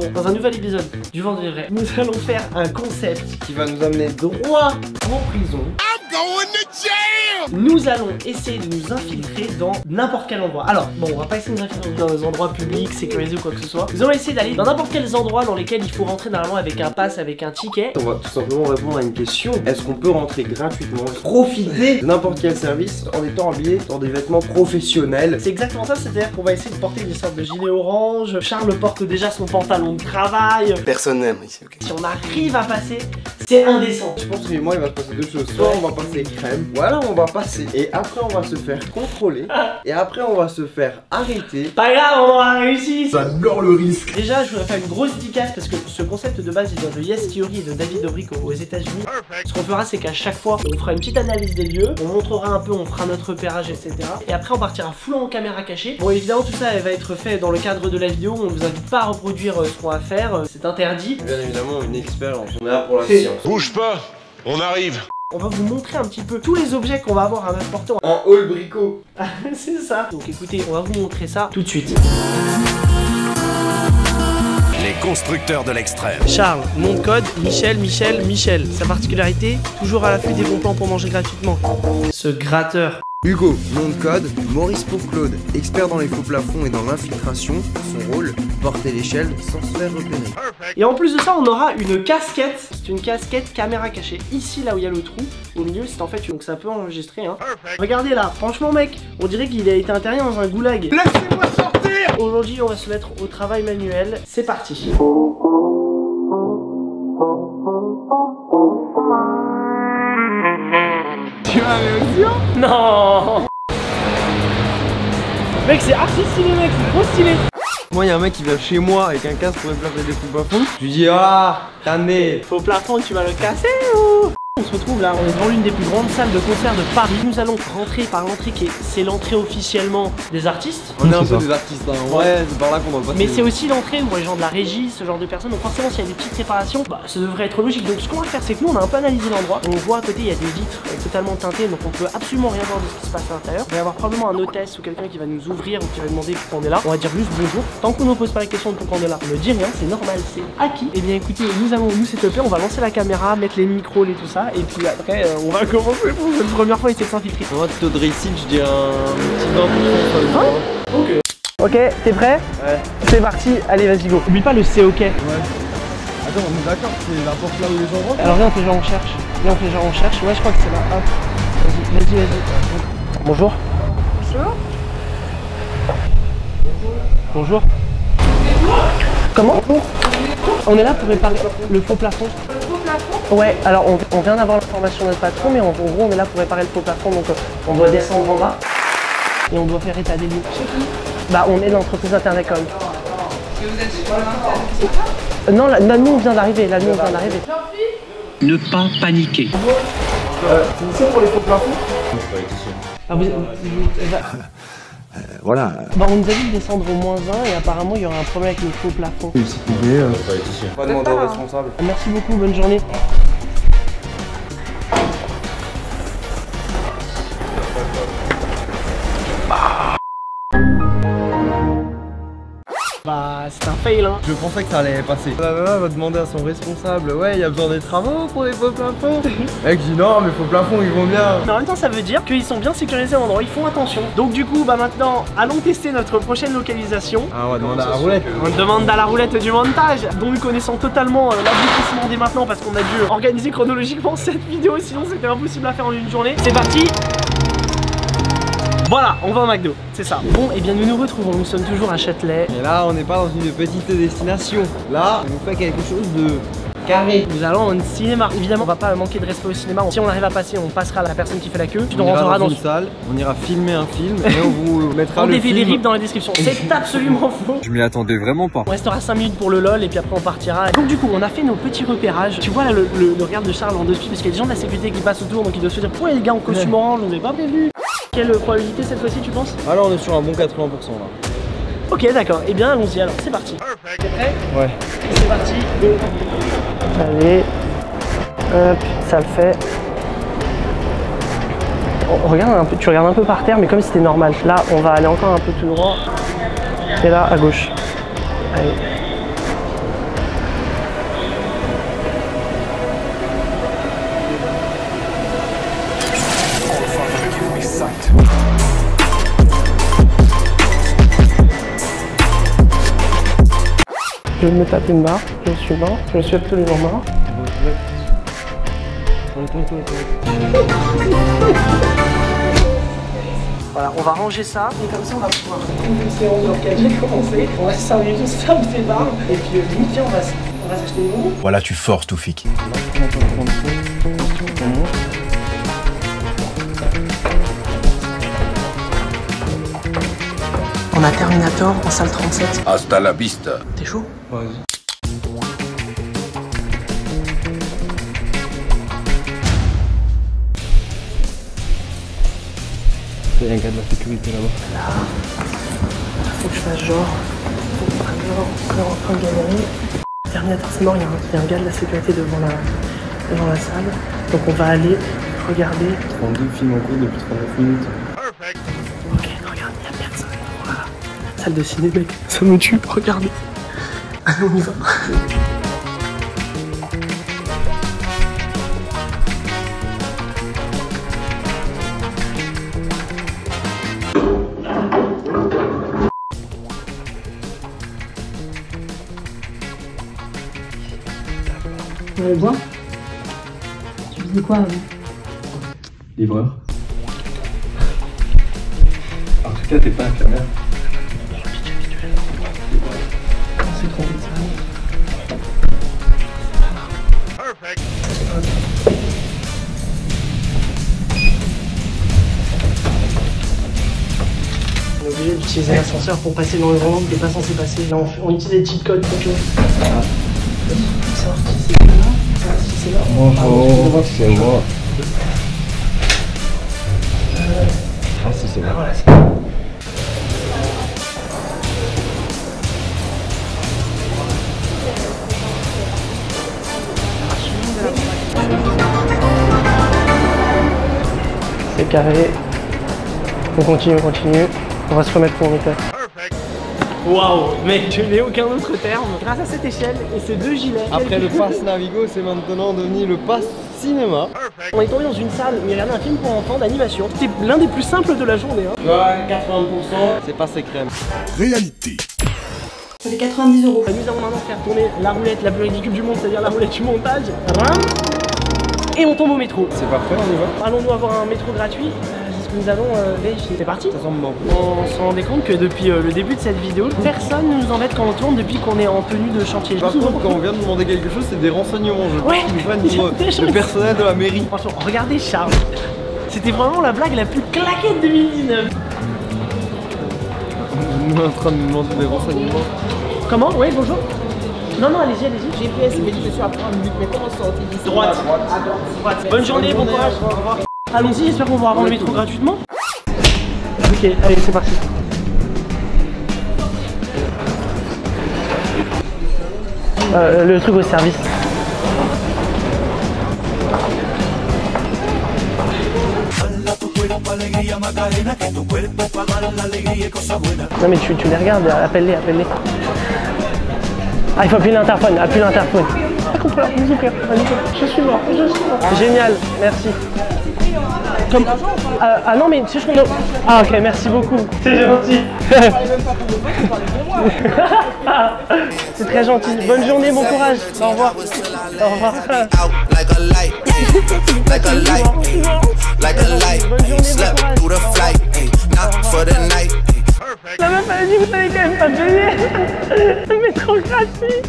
dans un nouvel épisode du Vendredi Vrai, nous allons faire un concept qui va nous amener droit en prison. Nous allons essayer de nous infiltrer dans n'importe quel endroit. Alors, bon, on va pas essayer de nous infiltrer dans des endroits publics, sécurisés ou quoi que ce soit. Nous allons essayer d'aller dans n'importe quels endroits dans lesquels il faut rentrer normalement avec un pass, avec un ticket. On va tout simplement répondre à une question. Est-ce qu'on peut rentrer gratuitement, profiter de n'importe quel service en étant habillé dans des vêtements professionnels? C'est exactement ça, c'est-à-dire qu'on va essayer de porter des sortes de gilets orange. Charles porte déjà son pantalon de travail. Personne n'aime ici, ok. Si on arrive à passer, c'est indécent. Je pense que moi il va se passer deux choses. Soit on va passer crème, voilà on va passer. Et après on va se faire contrôler. Et après on va se faire arrêter. Pas grave, on aura réussi. J'adore le risque. Déjà je voudrais faire une grosse dédicace parce que ce concept de base il vient de Yes Theory et de David Dobrik aux États-Unis. Ce qu'on fera c'est qu'à chaque fois on fera une petite analyse des lieux, on montrera un peu, on fera notre repérage, etc. Et après on partira full en caméra cachée. Bon évidemment tout ça elle va être fait dans le cadre de la vidéo, on vous invite pas à reproduire ce qu'on va faire, c'est interdit. Bien évidemment une expérience, on est là pour la science. Bouge pas, on arrive. On va vous montrer un petit peu tous les objets qu'on va avoir à apporter en hall brico. C'est ça. Donc écoutez, on va vous montrer ça tout de suite. Les constructeurs de l'extrême. Charles, nom de code, Michel. Sa particularité, toujours à l'affût des bons plans pour manger gratuitement. Ce gratteur. Hugo, nom de code, Maurice Pauvre-Claude, expert dans les faux plafonds et dans l'infiltration. Son rôle, porter l'échelle sans se faire repérer. Et en plus de ça, on aura une casquette. C'est une casquette caméra cachée. Ici, là où il y a le trou, au milieu, c'est en fait donc ça peut enregistrer. Hein. Regardez là, franchement mec, on dirait qu'il a été interné dans un goulag. Laissez-moi sortir. Aujourd'hui, on va se mettre au travail manuel. C'est parti. Tu vas aller aussi hein? Non. Mec, c'est archi stylé mec, c'est trop stylé. Moi, il y a un mec qui vient chez moi avec un casque pour déplacer des faux plafonds. Je lui dis, ah, t'as né. Faux plafond, tu vas le casser ou? On se retrouve là, on est devant l'une des plus grandes salles de concert de Paris. Nous allons rentrer par l'entrée qui est, c'est l'entrée officiellement des artistes. On est un peu des artistes, hein. Ouais, c'est par là qu'on doit passer. Mais c'est aussi l'entrée où les gens de la régie, ce genre de personnes. Donc forcément, s'il y a des petites réparations, bah ça devrait être logique. Donc ce qu'on va faire, c'est que nous, on a un peu analysé l'endroit. On voit à côté, il y a des vitres totalement teintées, donc on peut absolument rien voir de ce qui se passe à l'intérieur. Il va y avoir probablement un hôtesse ou quelqu'un qui va nous ouvrir ou qui va demander pourquoi on est là. On va dire juste bonjour. Tant qu'on ne pose pas la question de pourquoi on est là, on ne dit rien, c'est normal, c'est acquis. Et bien écoutez, nous allons nous setuper, on va lancer la caméra, mettre les micros et tout ça, et puis après on va commencer pour cette première fois essayer de s'infiltrer. Moi, taux de réussite, je dirais un petit 20%. Ok. Ok, t'es prêt? Ouais. C'est parti, allez vas-y go. Oublie pas le c'est ok. Ouais. Attends, on est d'accord, c'est la porte là où les gens rentrent? Alors viens, on fait genre on cherche. Viens, on fait genre on cherche. Ouais, je crois que c'est là. Hop. Vas-y. Bonjour. Bonjour. Bonjour. Comment? On est là pour réparer le faux plafond. Le faux plafond? Ouais, alors on vient d'avoir l'information de notre patron, mais en gros on est là pour réparer le faux plafond, donc on doit descendre en bas et on doit faire état des lieux. Bah on est l'entreprise Internet.com. Et vous êtes sur l'internet? Non, là, nous on vient d'arriver, là nous on vient d'arriver. Ne pas paniquer. C'est ici pour les faux plafonds? Ah, Voilà. Bah on nous a dit de descendre au -1 et apparemment il y aura un problème avec le faux plafond. Pas demander au responsable. Merci beaucoup, bonne journée. Bah c'est un fail hein. Je pensais que ça allait passer. La nana va demander à son responsable, ouais, il y a besoin des travaux pour les faux plafonds. Le mec dit non, mais faux plafonds ils vont bien. Mais en même temps ça veut dire qu'ils sont bien sécurisés à l'endroit, ils font attention. Donc du coup bah maintenant allons tester notre prochaine localisation. Ah, on va demander à la roulette. On demande à la roulette du montage, dont nous connaissons totalement l'aboutissement dès maintenant parce qu'on a dû organiser chronologiquement cette vidéo, sinon c'était impossible à faire en une journée. C'est parti. Voilà, on va au McDo, c'est ça. Bon, et bien nous nous retrouvons, nous sommes toujours à Châtelet. Et là, on n'est pas dans une petite destination. Là, on fait quelque chose de carré. Nous allons au cinéma. Évidemment, on va pas manquer de respect au cinéma. Si on arrive à passer, on passera à la personne qui fait la queue. Tu nous rentreras dans une salle, on ira filmer un film et on vous mettra le film. On les rips dans la description. C'est absolument faux. Je m'y attendais vraiment pas. On restera 5 minutes pour le lol et puis après on partira. Donc du coup, on a fait nos petits repérages. Tu vois là le regard de Charles en deux pieds parce qu'il y a des gens de la sécurité qui passent autour, donc ils doivent se dire pourquoi les gars en costume orange, on n'avait pas prévu. Quelle probabilité cette fois-ci tu penses? Alors on est sur un bon 80% là. Ok d'accord, et bien allons-y alors, c'est parti. T'es prêt? Ouais. C'est parti, go. Allez, hop, ça le fait. Regarde un peu, tu regardes un peu par terre mais comme si c'était normal. Là on va aller encore un peu tout droit. Et là à gauche. Allez. Je me tape une barre, je suis mort, je suis absolument mort. Voilà, on va ranger ça et comme ça on va pouvoir trouver une séance dans laquelle j'ai commencé. On va se servir de ça, de ces barres et puis limite tiens on va s'acheter une roue. Voilà, tu forces, Toufik. On a Terminator en salle 37. Hasta la vista. T'es chaud? Vas-y. Il y a un gars de la sécurité là-bas. Faut que je fasse genre. On est en train de galérer. Terminator c'est mort, il y a un gars de la sécurité devant la salle. Donc on va aller regarder. 32 films en cours depuis 39 minutes. Ok, regarde, il n'y a personne. Voilà. Salle de ciné, mec, ça me tue, regardez. Allez, on y va. Vous allez bien? Tu faisais quoi avant? Livreur. En tout cas, t'es pas infirmière. On s'est trompé de salle. On est obligé d'utiliser l'ascenseur pour passer dans le rang qui n'est pas censé passer. Là, on utilise des cheat codes pour que. Sorti, c'est là. Si c'est là. Bonjour, c'est moi. Ah si, c'est là. Voilà, c'est c'est carré. On continue. On va se remettre pour méthode. Waouh, mec, je n'ai aucun autre terme. Grâce à cette échelle et ces deux gilets. Après le pass Navigo, c'est maintenant devenu le pass cinéma. On est tombé dans une salle où il y avait un film pour enfants d'animation. C'était l'un des plus simples de la journée. Hein. Ouais, 80%, c'est passé crème. Réalité. Ça fait 90 €. Nous allons maintenant faire tourner la roulette la plus ridicule du monde, c'est-à-dire la roulette du montage. Et on tombe au métro. C'est parfait, on y va. Allons-nous avoir un métro gratuit? C'est ce que nous allons vérifier. C'est parti. Ça semble bon. On se rendait compte que depuis le début de cette vidéo, personne ne nous embête quand on tourne depuis qu'on est en tenue de chantier. Par contre, quand on vient de demander quelque chose, c'est des renseignements. Je pense Ouais, qu'ils nous prennent pour le personnel de la mairie. Franchement, regardez Charles. C'était vraiment la blague la plus claquée de 2019. On est en train de nous demander des renseignements. Comment? Oui, bonjour. Non, allez-y. GPS, il me dit que je suis à 30 minutes, mais comment sortir d'ici? Droite. Bonne journée, bon courage. Au revoir. Allons-y, j'espère qu'on va avoir le métro gratuitement. Ok, allez, c'est parti. Le truc au service. Non mais tu les regardes, appelle-les. Ah, il faut appuyer l'interphone, Je suis mort. Génial, merci. Comme... ah non mais tu sais je... Ah ok, merci beaucoup, c'est gentil. C'est très gentil, bonne journée, bon courage, au revoir. Au revoir. La meuf elle a dit vous n'allez quand même pas payer. Le métro gratuit.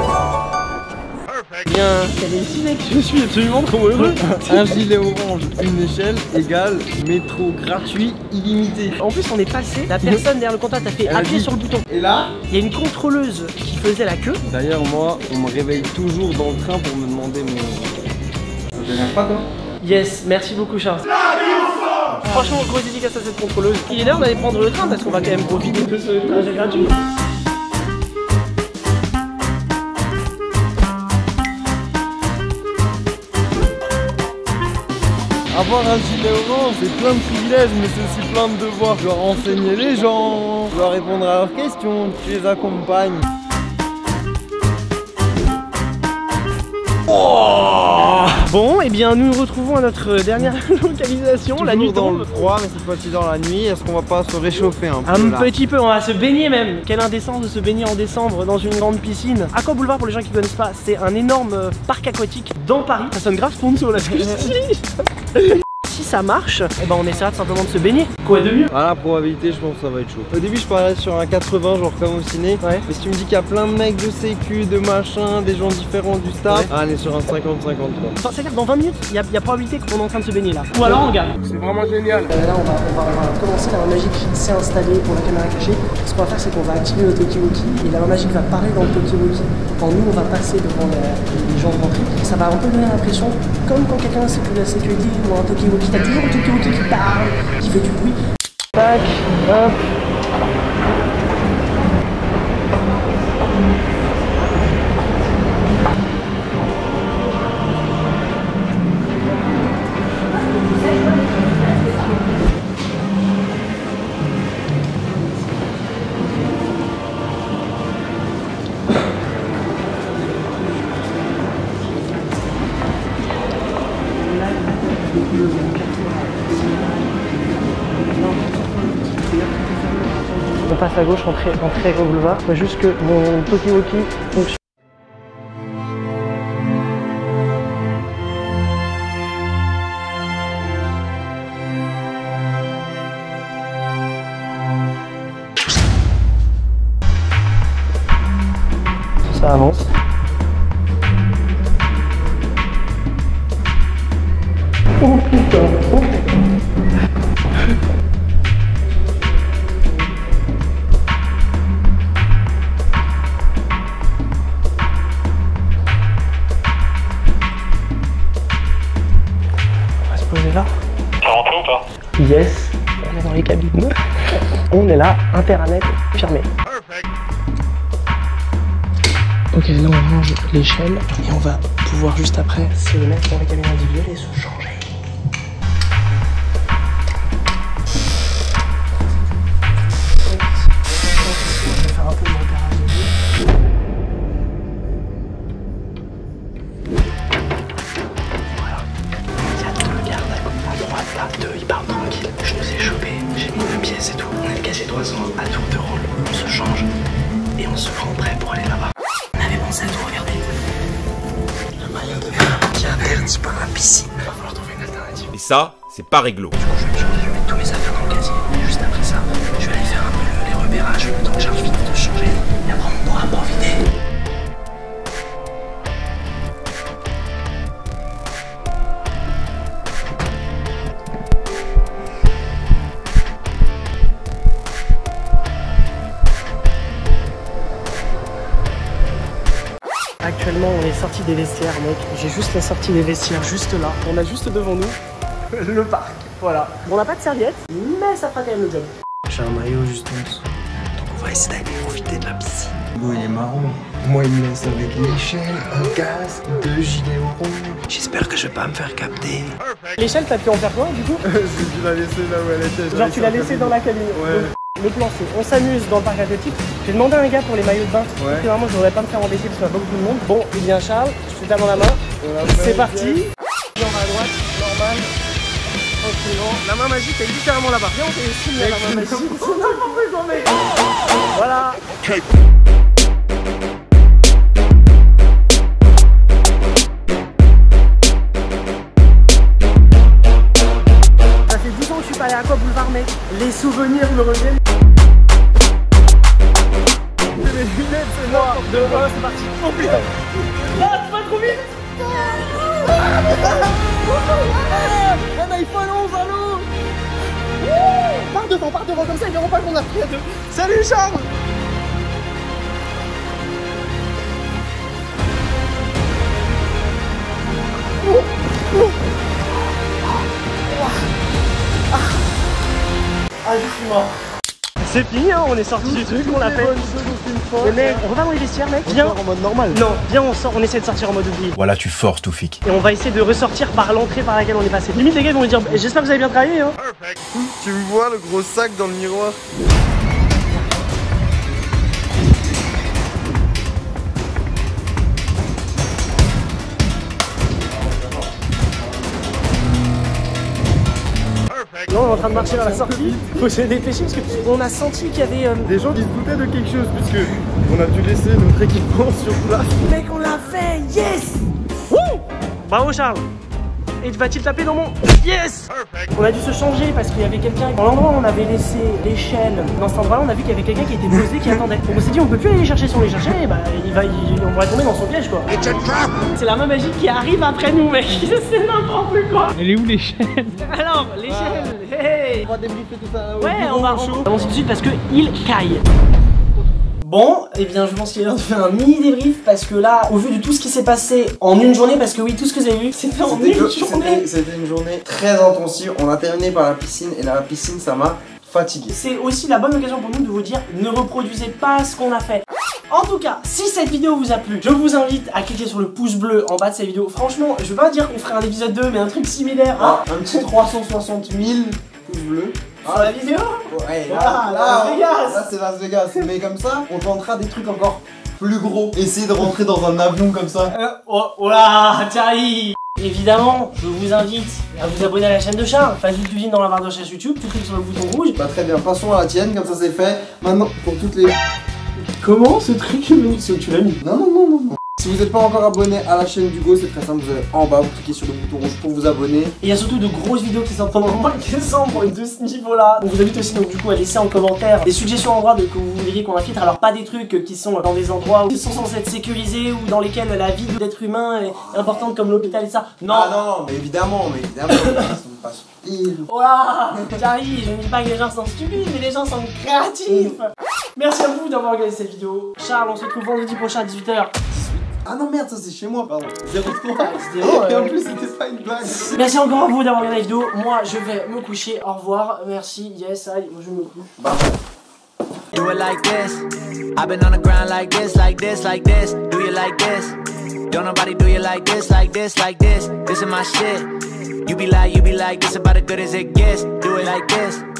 Bien, quel est ici mec, je suis absolument trop heureux. Un gilet orange, une échelle égale métro gratuit illimité. En plus on est passé, la personne derrière le comptoir t'a fait appuyer sur le bouton. Et là, il y a une contrôleuse qui faisait la queue. d'ailleurs moi, on me réveille toujours dans le train pour me demander mon... Je viens pas toi. Yes, merci beaucoup Charles. Franchement, grosse dédicace à cette contrôleuse. Il est l'heure d'aller prendre le train parce qu'on va quand même profiter de ce trajet gratuit. Avoir un gilet orange, c'est plein de privilèges, mais c'est aussi plein de devoirs. Je dois renseigner les gens, je dois répondre à leurs questions, tu les accompagnes. Oh Bon, et bien nous nous retrouvons à notre dernière localisation, la nuit dans tombe. le froid, mais cette fois-ci dans la nuit. Est-ce qu'on va pas se réchauffer un peu Un là? petit peu, on va se baigner même. Quelle indécence de se baigner en décembre dans une grande piscine. Aqua Boulevard, pour les gens qui connaissent pas, c'est un énorme parc aquatique dans Paris. Ça sonne grave sponsor là. Si ça marche, eh ben on essaiera tout simplement de se baigner. Quoi de mieux? À la probabilité, je pense que ça va être chaud. Au début, je parlais sur un 80, genre comme au ciné. Ouais. Mais si tu me dis qu'il y a plein de mecs de sécu, de machin, des gens différents du staff, Ouais. ah, on est sur un 50-50 quoi. C'est-à-dire que dans 20 minutes, il y a probabilité qu'on est en train de se baigner là. Ou alors on gagne. C'est vraiment génial. Là on va commencer, la main magique s'est installée pour la caméra cachée. Ce qu'on va faire c'est qu'on va activer le Tokiwoki et la main magique va parler dans le Tokiwoki quand nous on va passer devant les gens de rentrée. Ça va un peu donner l'impression, comme quand quelqu'un c'est de la sécurité ou un Tokiwoki, t'as toujours un Tokiwoki qui parle, qui fait du bruit. Tac, hop. On passe à gauche, entrer au boulevard. Il faut juste que mon Tokiwoki fonctionne. Ça avance. Oh putain, oh putain. Là. T'as rentré ou pas? Yes, on est dans les cabines. On est là, Interanet fermé. Ok, là on range l'échelle et on va pouvoir juste après se mettre dans les cabines individuelles et se changer. On va faire un peu de repérage de vie. Ils parlent tranquille, je nous ai chopé, j'ai mis 2 pièces et tout. On a le casier 300 à tour de rôle, on se change et on se prend prêt pour aller là-bas. On avait pensé à tout regarder. Le maillot de bain qui est interdit par la piscine. Il va falloir trouver une alternative. Et ça, c'est pas réglo. Du coup, je vais me changer, je vais mettre tous mes affaires dans le casier. Et juste après ça, je vais aller faire un peu les repérages, le temps que j'arrive vite de changer. Et après, on pourra profiter. Actuellement on est sorti des vestiaires mec, j'ai juste la sortie des vestiaires juste là. On a juste devant nous le parc, voilà. Bon, on n'a pas de serviette, mais ça fera quand même le job. J'ai un maillot juste en dessous. Donc on va essayer d'aller profiter de la piscine. Bon, il est marrant. Moi, il me laisse avec l'échelle, un casque, 2 gilets au rond. J'espère que je vais pas me faire capter. L'échelle, t'as pu en faire quoi du coup? Tu l'as laissé là où elle était. Genre tu l'as laissé dans la cabine. Ouais. Le plan c'est, on s'amuse dans le parc aquatique. J'ai demandé à un gars pour les maillots de bain. Ouais. Vraiment je voudrais pas me faire embêter parce qu'il y a pas beaucoup de monde. Bon, il vient Charles, je te donne dans la main. C'est parti. On va à droite, normal. Tranquillement. La main magique est littéralement là-bas. Viens, on fait les signes à la main magique. C'est n'importe quoi, mec. Voilà. Ça fait 10 ans que je suis pas allé à Aqua Boulevard, mec. Les souvenirs me reviennent. Les lunettes, c'est noir. 2, 1, c'est parti. Oh putain. Ah, c'est pas trop vite. Un iPhone 11 à l'eau. Pars devant, comme ça ils verront pas qu'on a pris à 2. Salut Charles. Ah, je suis mort. C'est fini, hein, on est sorti du truc, on l'a fait. Mais mec, on va dans les vestiaires, mec. Viens. En mode normal. Non, viens, on sort, on essaie de sortir en mode oubli. Voilà, tu forces, Toufik. Et on va essayer de ressortir par l'entrée par laquelle on est passé. Limite, les gars ils vont me dire, j'espère que vous avez bien travaillé, hein. Tu me vois le gros sac dans le miroir? Là on est en train de marcher vers la sortie. Faut se dépêcher parce qu'on a senti qu'il y avait Des gens qui se doutaient de quelque chose puisque on a dû laisser notre équipement sur place. Mec, on l'a fait. Yes. Wouh. Bravo Charles. Et va-t-il taper dans mon... Yes. On a dû se changer parce qu'il y avait quelqu'un... Dans l'endroit où on avait laissé l'échelle, dans cet endroit-là, on a vu qu'il y avait quelqu'un qui était posé, qui attendait. Donc on s'est dit, on peut plus aller les chercher si on les cherchait, et bah on va tomber dans son piège quoi. C'est la main magique qui arrive après nous mec. C'est n'importe quoi. Elle est où l'échelle? Alors, l'échelle, hey. On va débriefer tout ça. Ouais, on va avancer tout de suite parce que il caille. Bon, et bien je pense qu'il est l'heure de faire un mini débrief parce que là, au vu de tout ce qui s'est passé en une journée, parce que oui, tout ce que vous avez vu, c'était en une journée. C'était une journée très intensive. On a terminé par la piscine et la piscine, ça m'a fatigué. C'est aussi la bonne occasion pour nous de vous dire, ne reproduisez pas ce qu'on a fait. En tout cas, si cette vidéo vous a plu, je vous invite à cliquer sur le pouce bleu en bas de cette vidéo. Franchement, je veux pas dire qu'on ferait un épisode 2, mais un truc similaire. Hein. Un petit 360 000 pouces bleus. Sur la vidéo. Ouais, voilà, Las Vegas. Là c'est Las Vegas. Mais comme ça, on tentera des trucs encore plus gros. Essayer de rentrer dans un avion comme ça. Oh là, Thierry. Évidemment, je vous invite à vous abonner à la chaîne de Charles. Fazil Cuisine dans la barre de recherche YouTube. Tu cliques sur le bouton rouge. Bah très bien, passons à la tienne, comme ça c'est fait. Maintenant, pour toutes les... Comment ce truc, tu l'as mis? Non. Si vous n'êtes pas encore abonné à la chaîne d'Hugo, c'est très simple, vous allez en bas, vous cliquez sur le bouton rouge pour vous abonner. Et il y a surtout de grosses vidéos qui sortent pendant le mois de décembre de ce niveau-là. On vous invite aussi donc du coup à laisser en commentaire des suggestions d'endroits que vous voudriez qu'on infiltre. Alors pas des trucs qui sont dans des endroits qui sont censés être sécurisés ou dans lesquels la vie d'être humain est importante comme l'hôpital et ça. Non. Ah non, mais évidemment, ils sont pas stupides. Oh là, Charlie, je ne dis pas que les gens sont stupides, mais les gens sont créatifs. Merci à vous d'avoir regardé cette vidéo. Charles, on se retrouve vendredi prochain à 18 h. Ah non merde, ça c'est chez moi, pardon. 03. Et en plus c'était pas une blague. Merci encore à vous d'avoir regardé la vidéo. Moi je vais me coucher, au revoir. Merci, yes, allez, moi je me couche. Bye. Do it like this. I've been on the ground like this, like this, like this. Do you like this? Don't nobody do you like this, like this, like this. This is my shit. You be like, this about as good as it gets. Do it like this.